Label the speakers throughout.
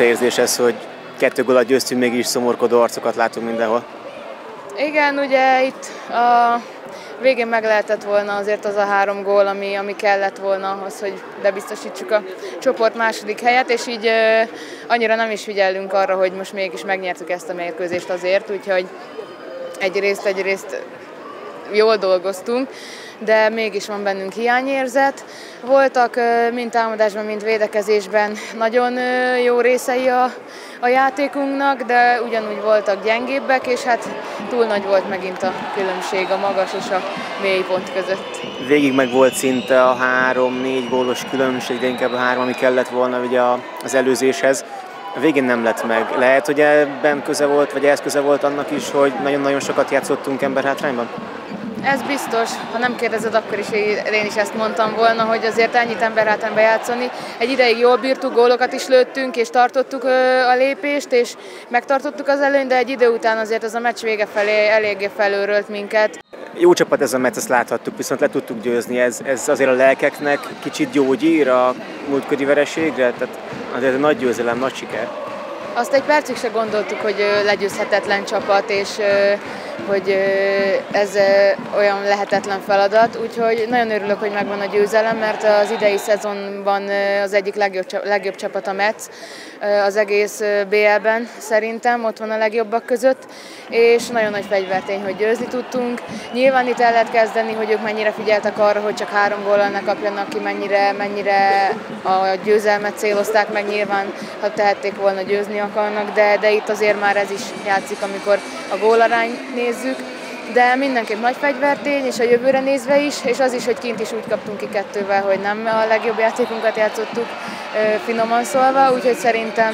Speaker 1: furcsa érzés ez, hogy 2 góllal győztünk, mégis szomorkodó arcokat látunk mindenhol.
Speaker 2: Igen, ugye itt a végén meg lehetett volna azért az a 3 gól, ami kellett volna ahhoz, hogy bebiztosítsuk a csoport második helyet, és így annyira nem is figyelünk arra, hogy most mégis megnyertük ezt a mérkőzést azért, úgyhogy egyrészt jól dolgoztunk, de mégis van bennünk hiányérzet. Voltak mind támadásban, mind védekezésben nagyon jó részei a játékunknak, de ugyanúgy voltak gyengébbek, és hát túl nagy volt megint a különbség a magas és a mély pont között.
Speaker 1: Végig meg volt szinte a 3-4 gólos különbség, de inkább a 3, ami kellett volna ugye az előzéshez. A végén nem lett meg. Lehet, hogy ebben köze volt, vagy ehhez köze volt annak is, hogy nagyon-nagyon sokat játszottunk emberhátrányban?
Speaker 2: Ez biztos, ha nem kérdezed, akkor is én is ezt mondtam volna, hogy azért ennyit emberhátrányba játszani. Egy ideig jól bírtuk, gólokat is lőttünk, és tartottuk a lépést, és megtartottuk az előnyt, de egy idő után azért az a meccs vége felé eléggé felőrölt minket.
Speaker 1: Jó csapat ez a meccs, ezt láthattuk, viszont le tudtuk győzni. Ez azért a lelkeknek kicsit gyógyír a múltkori vereségre, tehát azért egy nagy győzelem, nagy siker.
Speaker 2: Azt egy percig se gondoltuk, hogy legyőzhetetlen csapat, és hogy ez olyan lehetetlen feladat, úgyhogy nagyon örülök, hogy megvan a győzelem, mert az idei szezonban az egyik legjobb csapat a Metsz, az egész BL-ben szerintem, ott van a legjobbak között, és nagyon nagy fegyvertény, hogy győzni tudtunk. Nyilván itt el lehet kezdeni, hogy ők mennyire figyeltek arra, hogy csak 3 góllal ne kapjanak ki, mennyire a győzelmet célozták meg, nyilván ha tehették volna, győzni akarnak, de itt azért már ez is játszik, amikor a gólarányt nézzük. De mindenképp nagy fegyvertény, és a jövőre nézve is, és az is, hogy kint is úgy kaptunk ki 2-vel, hogy nem a legjobb játékunkat játszottuk, finoman szólva, úgyhogy szerintem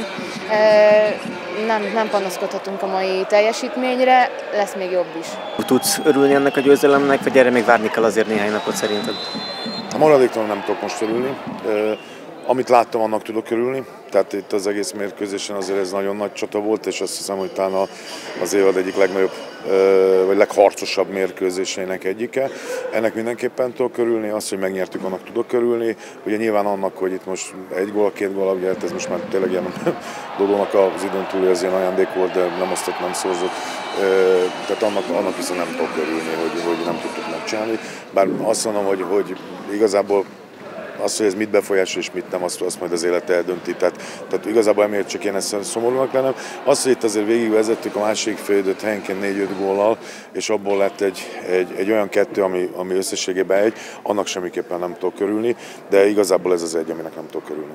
Speaker 2: nem panaszkodhatunk a mai teljesítményre, lesz még jobb is.
Speaker 1: Tudsz örülni ennek a győzelemnek, vagy erre még várni kell azért néhány napot szerinted?
Speaker 3: A maradéktalan nem tudok most örülni. Amit láttam, annak tudok örülni. Tehát itt az egész mérkőzésen azért ez nagyon nagy csata volt, és azt hiszem, hogy talán az évad egyik legnagyobb, vagy legharcosabb mérkőzéseinek egyike. Ennek mindenképpen tudok örülni, azt, hogy megnyertük, annak tudok örülni. Ugye nyilván annak, hogy itt most 1 gól, 2 gól, ugye ez most már tényleg ilyen Dodónak az időn túl ez ilyen ajándék volt, de nem osztott, nem szorzott. Tehát annak viszont nem tudok örülni, hogy nem tudtuk megcsinálni. Bár azt mondom, hogy igazából az, hogy ez mit befolyásol és mit nem, azt majd az élet eldönti. Tehát igazából emiatt csak én ezt szomorúnak lennem. Az, hogy itt azért végigvezettük a második félidőt helyenként 4-5 góllal, és abból lett egy olyan 2, ami összességében 1, annak semmiképpen nem tudok örülni, de igazából ez az 1, aminek nem tudok örülni.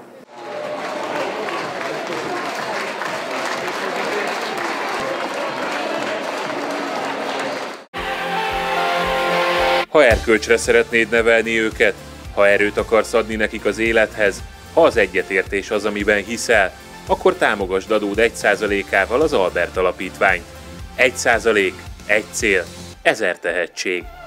Speaker 4: Ha erkölcsre szeretnéd nevelni őket, ha erőt akarsz adni nekik az élethez, ha az egyetértés az, amiben hiszel, akkor támogasd adód 1%-ával az Albert Alapítványt. 1%, 1 cél, 1000 tehetség.